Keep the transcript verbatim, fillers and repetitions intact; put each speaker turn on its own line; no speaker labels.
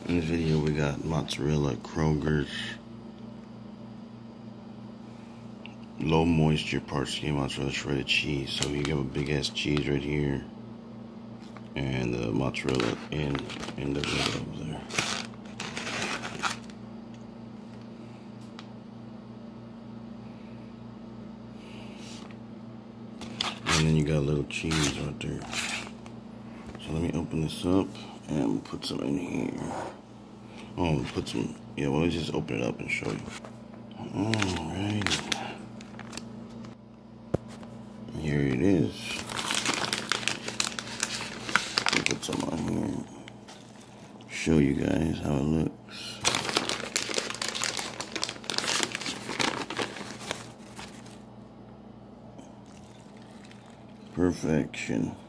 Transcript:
In this video we got mozzarella at Kroger's, low moisture part skim mozzarella shredded cheese. So you have a big ass cheese right here, and the mozzarella in in the middle over there. And then you got a little cheese right there. So let me open this up and put some in here. Oh, put some, yeah, well, let's just open it up and show you. Alright. Here it is. Let me put some on here. Show you guys how it looks. Perfection.